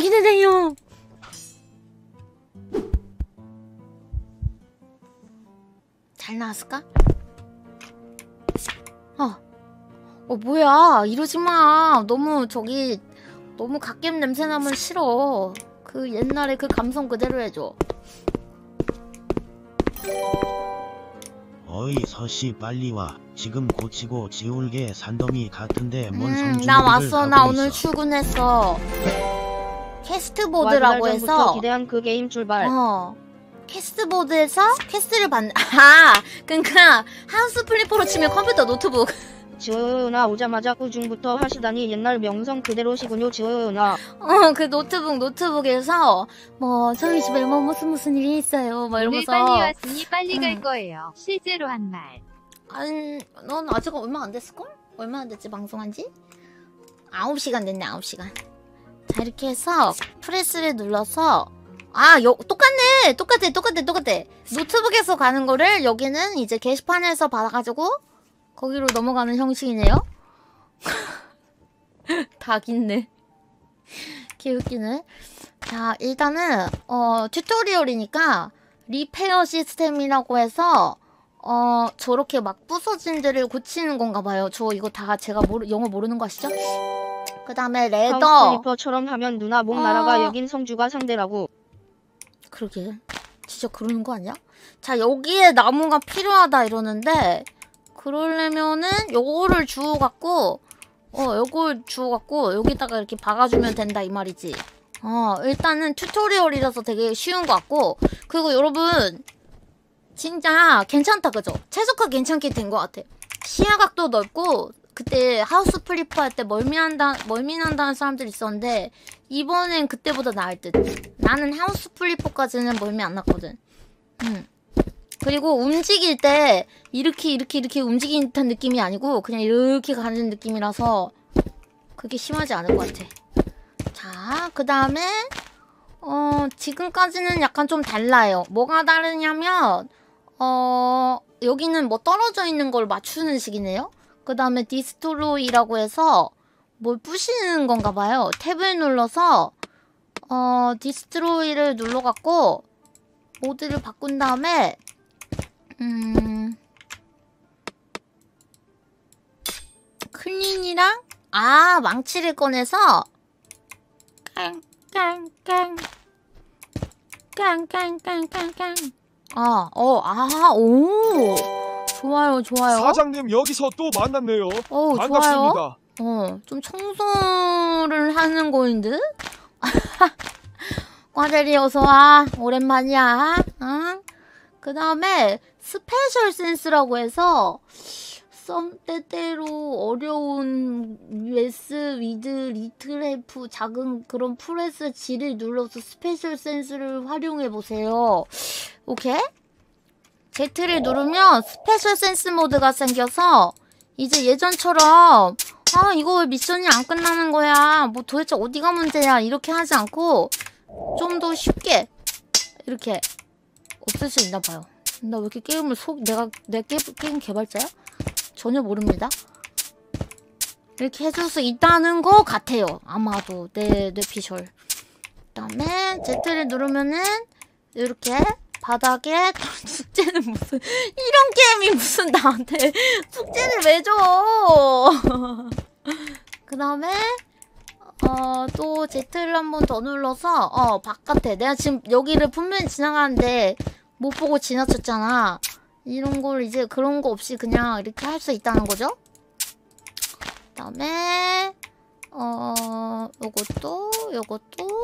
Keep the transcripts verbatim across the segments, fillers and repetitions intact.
기대돼요. 잘 나왔을까? 어. 어 뭐야 이러지마. 너무 저기 너무 갓겜 냄새 나면 싫어. 그 옛날에 그 감성 그대로 해줘. 어이 서씨 빨리 와. 지금 고치고 지울게. 산더미 같은데 뭔 음, 성주를 나 왔어. 나 오늘 있어. 출근했어. 캐스트보드라고 해서 기대한 그 게임 출발. 어 캐스트보드에서 캐스트를 받는 아 그니까 하우스 플리퍼로 치면 컴퓨터 노트북. 지호연아 오자마자 꾸중부터 하시다니 옛날 명성 그대로시군요. 지호연아. 어 그 노트북 노트북에서 뭐 저희 집에 뭐 무슨 무슨 일이 있어요 뭐 오늘 이러면서 빨리 왔으니 빨리 음. 갈 거예요. 실제로 한 말. 아니 넌 아직 얼마 안 됐을걸? 얼마 안 됐지 방송한지? 아홉 시간 됐네. 아홉 시간. 자 이렇게 해서 프레스를 눌러서 아 여, 똑같네. 똑같아 똑같아 똑같아. 노트북에서 가는 거를 여기는 이제 게시판에서 받아가지고 거기로 넘어가는 형식이네요. 닭 있네. 개웃기네. 자 일단은 어 튜토리얼이니까 리페어 시스템이라고 해서 어 저렇게 막 부서진 데를 고치는 건가 봐요. 저 이거 다 제가 모르, 영어 모르는 거 아시죠? 그 다음에 레더. 하우스플리퍼처럼 하면 누나 목 어... 날아가. 여긴 성주가 상대라고. 그러게 진짜 그러는 거 아니야? 자 여기에 나무가 필요하다 이러는데 그러려면은 요거를 주워갖고 어 요걸 주워갖고 여기다가 이렇게 박아주면 된다 이 말이지. 어 일단은 튜토리얼이라서 되게 쉬운 것 같고 그리고 여러분 진짜 괜찮다 그죠? 최적화 괜찮게 된 것 같아. 시야각도 넓고 그때 하우스 플리퍼 할 때 멀미한다, 멀미난다는 사람들이 있었는데 이번엔 그때보다 나을 듯. 나는 하우스 플리퍼까지는 멀미 안 났거든. 음. 그리고 움직일 때 이렇게 이렇게 이렇게 움직이는 듯한 느낌이 아니고 그냥 이렇게 가는 느낌이라서 그게 심하지 않을 것 같아. 자, 그 다음에 어 지금까지는 약간 좀 달라요. 뭐가 다르냐면 어 여기는 뭐 떨어져 있는 걸 맞추는 식이네요. 그 다음에 디스트로이라고 해서 뭘 부시는 건가 봐요. 탭을 눌러서 어 디스트로이를 눌러갖고 모드를 바꾼 다음에 음 클린이랑 아 망치를 꺼내서 깡깡깡 깡깡깡깡깡 아, 어, 아, 오 좋아요 좋아요. 사장님 여기서 또 만났네요. 어, 반갑습니다. 좋아요. 어, 좀 청소를 하는 거인 듯? 과대리 어서와. 오랜만이야. 응? 그 다음에 스페셜 센스라고 해서 썸 때때로 어려운 유에스 위드 리트레프 작은 그런 프레스 G를 눌러서 스페셜 센스를 활용해보세요. 오케이? Z를 누르면 스페셜 센스 모드가 생겨서 이제 예전처럼 아 이거 왜 미션이 안 끝나는 거야 뭐 도대체 어디가 문제야 이렇게 하지 않고 좀 더 쉽게 이렇게 없앨 수 있나 봐요. 나 왜 이렇게 게임을 속 내가 내 게, 게임 개발자야? 전혀 모릅니다. 이렇게 해줄 수 있다는 거 같아요. 아마도 내 뇌피셜. 그 다음에 Z를 누르면은 이렇게 바닥에 숙제는 무슨 이런 게임이 무슨 나한테 숙제를 왜 줘? 그 다음에 어 또 Z를 한 번 더 눌러서 어 바깥에 내가 지금 여기를 분명히 지나가는데 못 보고 지나쳤잖아. 이런 걸 이제 그런 거 없이 그냥 이렇게 할 수 있다는 거죠. 그 다음에 어 요것도 요것도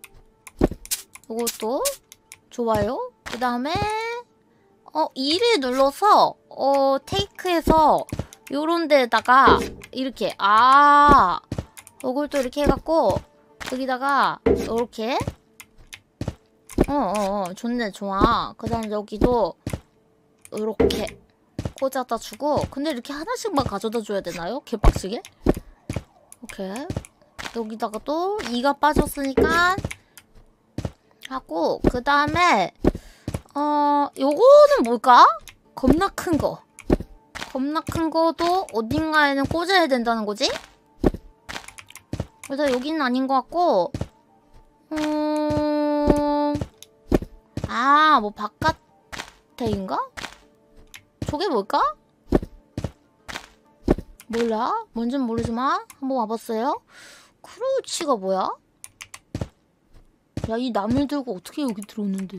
요것도 좋아요. 그 다음에 어 이를 눌러서 어 테이크해서 요런 데다가 이렇게 아 요걸 또 이렇게 해갖고 여기다가 요렇게 어어어 어, 어, 좋네 좋아. 그 다음에 여기도 요렇게 꽂아다 주고 근데 이렇게 하나씩만 가져다 줘야 되나요? 개빡치게? 오케이 여기다가 또 이가 빠졌으니까 하고 그 다음에 어 요거는 뭘까? 겁나 큰 거 겁나 큰 거도 어딘가에는 꽂아야 된다는 거지? 그래서 여기는 아닌 것 같고 음... 아, 뭐 바깥에인가? 저게 뭘까? 몰라? 뭔진 모르지만 한번 와봤어요? 크로우치가 뭐야? 야, 이 나물 들고 어떻게 여기 들어오는데?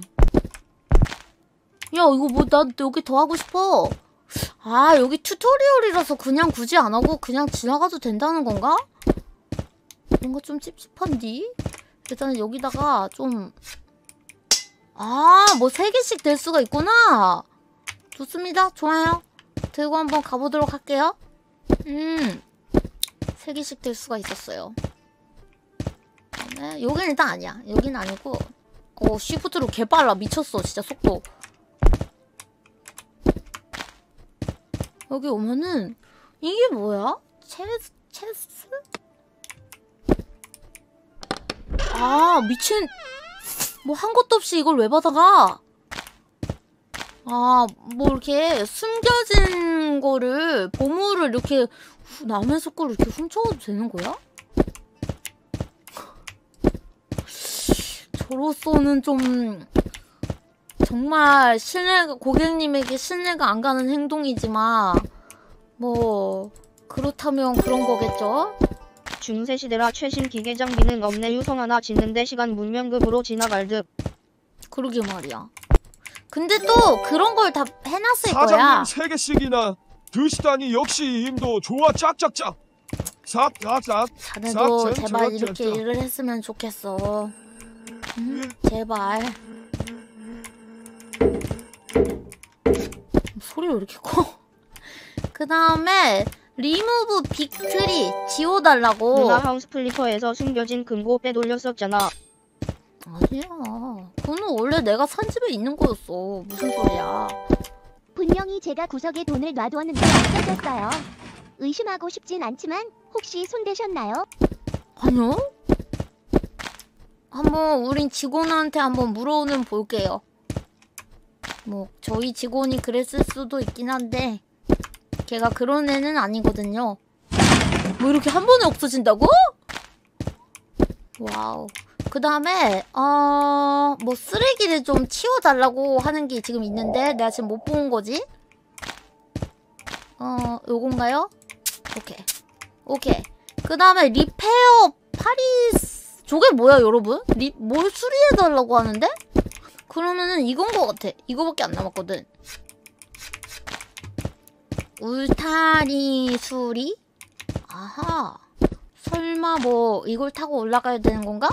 야, 이거 뭐 나 여기 더 하고 싶어. 아, 여기 튜토리얼이라서 그냥 굳이 안 하고 그냥 지나가도 된다는 건가? 뭔가 좀 찝찝한디? 일단은 여기다가 좀... 아, 뭐 세 개씩 될 수가 있구나. 좋습니다. 좋아요. 들고 한번 가보도록 할게요. 음, 세 개씩 될 수가 있었어요. 네, 여긴 일단 아니야. 여긴 아니고. 어, 쉬프트로 개빨라. 미쳤어. 진짜 속도. 여기 오면은 이게 뭐야? 체스? 체스? 아, 미친. 뭐 한 것도 없이 이걸 왜 받아가? 아, 뭐 이렇게 숨겨진 거를, 보물을 이렇게 후, 남의 속거를 이렇게 훔쳐가도 되는 거야? 저로서는 좀 정말 신뢰가, 고객님에게 신뢰가 안 가는 행동이지만 뭐 그렇다면 그런 거겠죠? 중세시대라 최신 기계 장비는 없네. 유성 하나 짓는데 시간 문명급으로 지나갈 듯. 그러게 말이야. 근데 또 그런 걸 다 해놨을 거야. 사장님 세 개씩이나 드시다니 역시 힘도 좋아. 짝짝짝. 싹싹싹. 자네도 싹, 제발 쫙, 이렇게 쫙. 일을 했으면 좋겠어. 음, 제발. 소리가 왜 이렇게 커? 그 다음에 리무브 빅트리 지워달라고. 누나 하우스 플리퍼에서 숨겨진 금고 빼돌렸었잖아. 아니야. 그거는 원래 내가 산 집에 있는 거였어. 무슨 소리야. 분명히 제가 구석에 돈을 놔두었는데 없어졌어요. 의심하고 싶진 않지만 혹시 손대셨나요? 아니요? 한번 우린 직원한테 한번 물어는 볼게요. 뭐 저희 직원이 그랬을 수도 있긴 한데 걔가 그런 애는 아니거든요. 뭐 이렇게 한 번에 없어진다고? 와우. 그 다음에 어... 뭐 쓰레기를 좀 치워달라고 하는 게 지금 있는데 내가 지금 못 본 거지? 어... 요건가요? 오케이. 오케이. 그 다음에 리페어 파리스... 저게 뭐야 여러분? 리... 뭘 수리해달라고 하는데? 그러면은 이건 거 같아. 이거밖에 안 남았거든. 울타리 수리? 아하. 설마 뭐 이걸 타고 올라가야 되는 건가?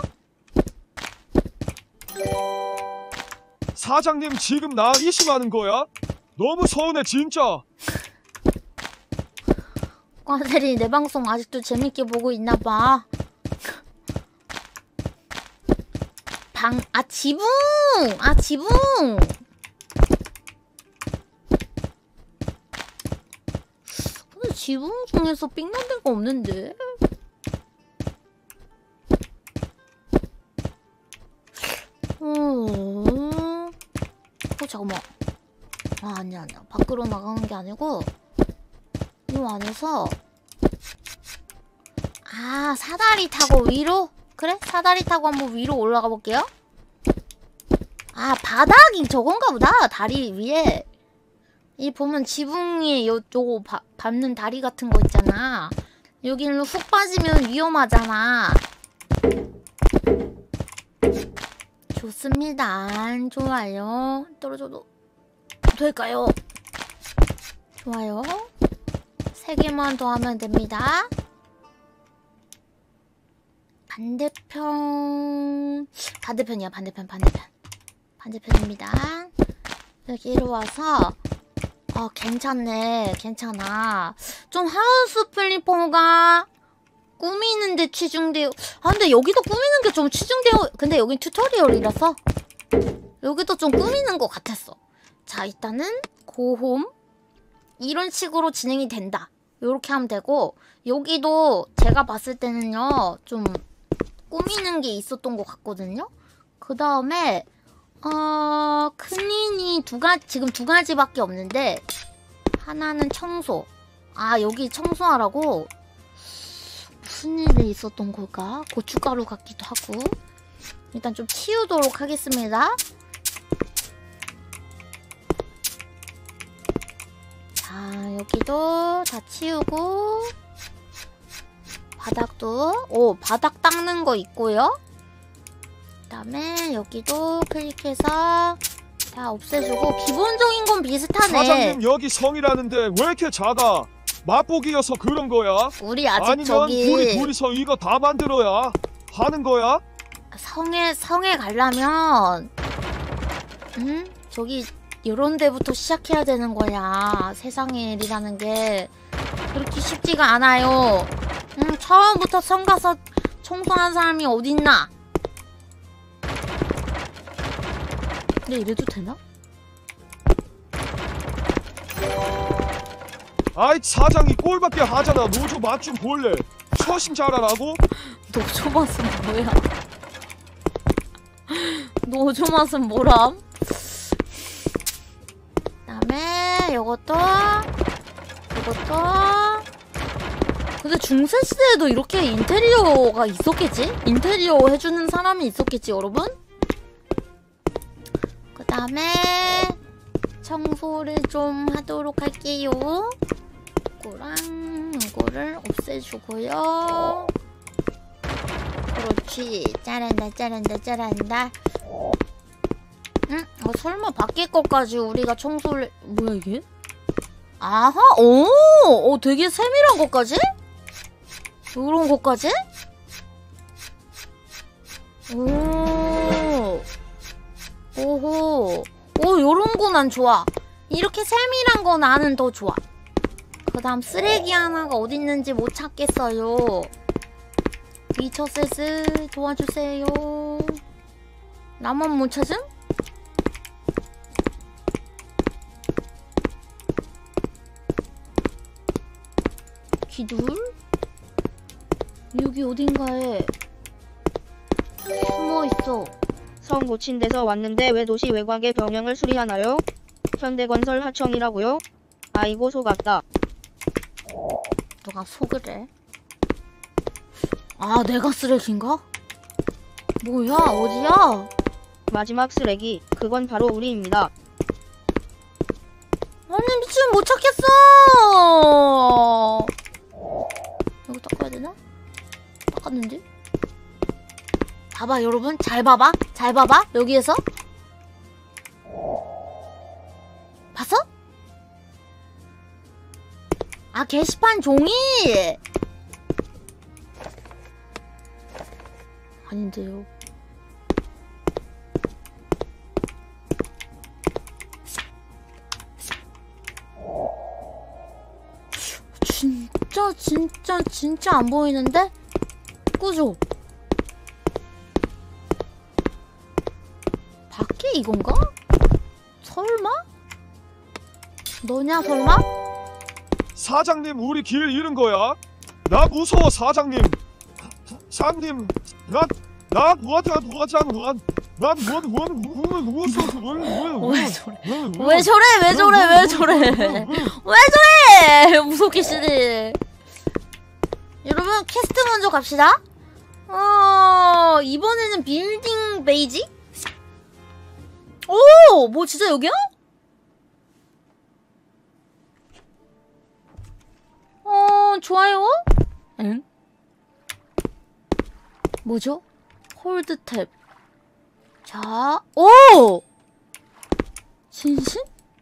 사장님 지금 나 의심하는 거야? 너무 서운해 진짜. 꽈세리 내 방송 아직도 재밌게 보고 있나봐. 방, 아 지붕! 아 지붕! 근데 지붕 중에서 삥난 데가 없는데? 어... 어 잠깐만. 아 아니야 아니야. 밖으로 나가는 게 아니고 이 안에서 아 사다리 타고 위로? 그래? 사다리 타고 한번 위로 올라가 볼게요. 아 바닥이 저건가 보다. 다리 위에 이 보면 지붕에 요, 요거 바, 밟는 다리 같은 거 있잖아. 여기로 훅 빠지면 위험하잖아. 좋습니다. 좋아요. 떨어져도 될까요? 좋아요. 세 개만 더 하면 됩니다. 반대편... 반대편이야. 반대편 반대편. 반대편입니다. 여기로 와서 어 괜찮네. 괜찮아. 좀 하우스 플리퍼가 꾸미는데 치중되어... 아 근데 여기도 꾸미는 게 좀 치중되어... 근데 여긴 튜토리얼이라서 여기도 좀 꾸미는 것 같았어. 자 일단은 고홈 이런 식으로 진행이 된다. 요렇게 하면 되고 여기도 제가 봤을 때는요 좀 꾸미는 게 있었던 것 같거든요. 그 다음에 어... 클린이 두 가지, 지금 두 가지밖에 없는데 하나는 청소. 아 여기 청소하라고 무슨 일이 있었던 걸까? 고춧가루 같기도 하고. 일단 좀 치우도록 하겠습니다. 자, 여기도 다 치우고 바닥도 오 바닥 닦는 거 있고요. 그 다음에 여기도 클릭해서 다 없애주고 기본적인 건 비슷하네. 사장님 여기 성이라는데 왜 이렇게 작아? 맛보기여서 그런 거야? 우리 아직 아니면 저기 우리 둘이서 이거 다 만들어야 하는 거야? 성에 성에 가려면 음 저기 이런 데부터 시작해야 되는 거야. 세상의 일이라는 게 그렇게 쉽지가 않아요. 음 처음부터 성 가서 청소한 사람이 어딨나? 근데 이래도 되나? 아이 사장이 꼴밖에 하잖아. 노조 맛 좀 볼래? 처신 잘하라고? 노조 맛은 뭐야? 노조 맛은 뭐람? 그다음에 요것도 요것도 근데 중세시대에도 이렇게 인테리어가 있었겠지? 인테리어 해주는 사람이 있었겠지 여러분? 그 다음에 청소를 좀 하도록 할게요. 이거랑 이거를 없애주고요. 그렇지. 잘한다 잘한다 잘한다. 응? 어, 설마 밖에 것까지 우리가 청소를 뭐야 이게? 아하 오! 어, 되게 세밀한 것까지? 요런 것까지? 오 오호 오 요런 거 난 좋아. 이렇게 세밀한 거 나는 더 좋아. 그 다음 쓰레기 하나가 어딨는지 못 찾겠어요. 미쳐세스 도와주세요. 나만 못 찾음? 기둘? 여기 어딘가에 숨어있어. 성 고친 데서 왔는데 왜 도시 외곽의 병영을 수리하나요? 현대건설 하청이라고요? 아이고 속았다. 누가 속을 해? 아 내가 쓰레기인가? 뭐야 어디야? 마지막 쓰레기, 그건 바로 우리입니다. 아니 미친 못 찾겠어. 이거 닦아야 되나? 닦았는데? 봐봐 여러분 잘 봐봐 잘 봐봐 여기에서 봤어? 아 게시판 종이 아닌데요. 진짜 진짜 진짜 안 보이는데? 그죠? 밖에 이건가? 설마? 너냐 설마? 사장님 우리 길 잃은 거야? 나 무서워 사장님. 사장님 나나 뭐하자 뭐하자 난난난난 무서워서 왜 저래? 왜 저래? 왜 저래? 왜 저래? 왜 저래? 무섭게 시네. 여러분 퀘스트 먼저 갑시다. 어 이번에는 빌딩 베이지? 오! 뭐 진짜 여기야? 어 좋아요. 응? 뭐죠? 홀드 탭. 자, 오! 진심?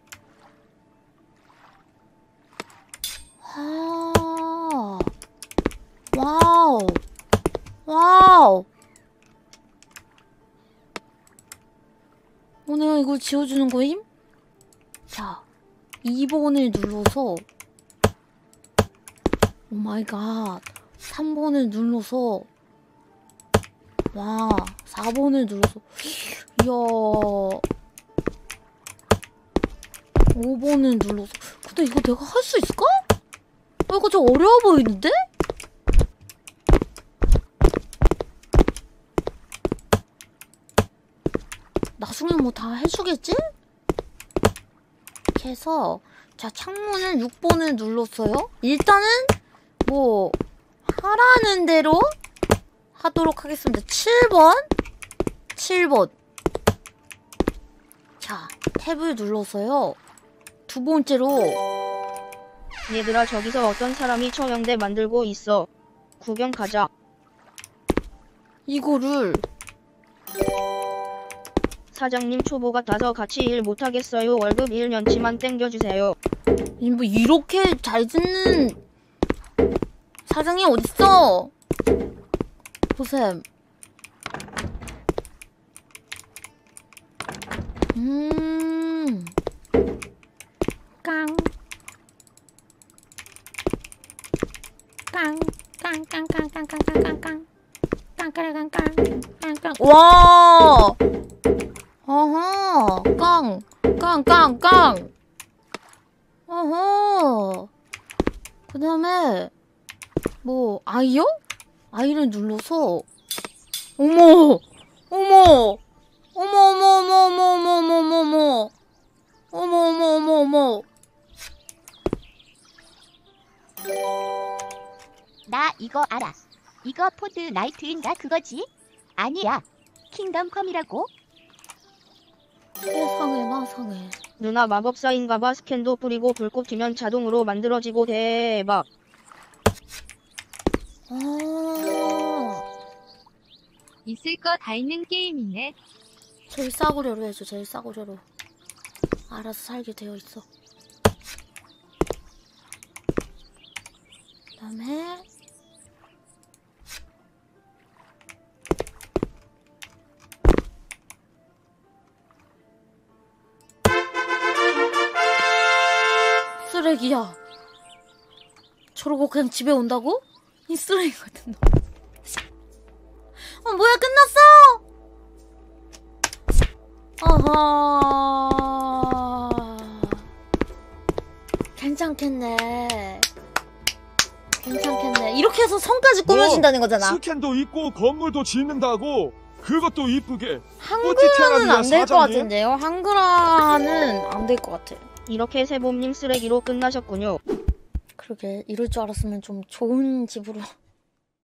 아, 와우. 와우. 어, 내가 이걸 지워주는 거임? 자, 이 번을 눌러서 오 마이 갓. 삼 번을 눌러서 와, 사 번을 눌러서 이야 오 번을 눌러서 근데 이거 내가 할 수 있을까? 어, 이거 좀 어려워 보이는데? 나중에 뭐 다 해주겠지? 이렇게 해서 자 창문을 육 번을 눌렀어요. 일단은 뭐 하라는 대로 하도록 하겠습니다. 칠 번 칠 번. 자, 탭을 눌러서요. 두 번째로 얘들아 저기서 어떤 사람이 처형대 만들고 있어. 구경 가자. 이거를 사장님 초보 같아서 같이 일 못하겠어요. 월급 일 년치만 땡겨주세요. 이 뭐 이렇게 잘 듣는 사장이 어딨어? 보셈. 음. 깡. 깡. 깡깡깡깡깡깡깡깡. 깡깡깡깡. 깡깡. 와! 어허. 깡. 깡깡깡. 어허. 그 다음에 뭐 아이요? 아이를 눌러서 어머 어머 어머 어머 어머 어머 어머 어머 어머 어머 어머 어머 어머 나 이거 알아. 이거 포드나이트인가 그거지? 아니야. 킹덤컴이라고? 세상에 나상에. 누나 마법사인가봐. 스캔도 뿌리고 불꽃 튀면 자동으로 만들어지고 대박. 아, 있을 거 다 있는 게임이네. 제일 싸구려로 해줘. 제일 싸구려로. 알아서 살게 되어 있어. 그다음에 쓰레기야. 저러고 그냥 집에 온다고? 이 쓰레기 같은 놈. 어 뭐야 끝났어? 어허. 괜찮겠네. 괜찮겠네. 이렇게 해서 성까지 꾸며진다는 거잖아. 스캔도 있고 건물도 짓는다고. 그것도 이쁘게. 한글화는 안 될 것 사장님. 같은데요? 한글화는 안 될 것 같아. 이렇게 세봄님 쓰레기로 끝나셨군요. 그러게 이럴 줄 알았으면 좀 좋은 집으로